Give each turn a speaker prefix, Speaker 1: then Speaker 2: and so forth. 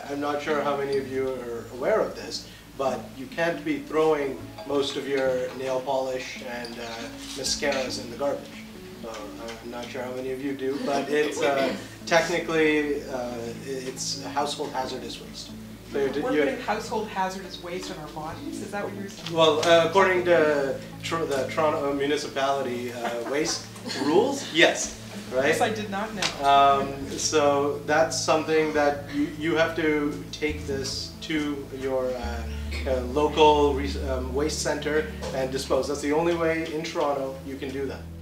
Speaker 1: I'm not sure how many of you are aware of this, but you can't be throwing most of your nail polish and mascaras in the garbage. So I'm not sure how many of you do, but it's technically it's household hazardous waste. So
Speaker 2: we're putting household hazardous waste on our bodies? Is that what you're saying?
Speaker 1: Well, according to the Toronto municipality waste rules, yes. Right?
Speaker 2: Yes, I did not know.
Speaker 1: So that's something that you have to take this to your local waste center and dispose. That's the only way in Toronto you can do that.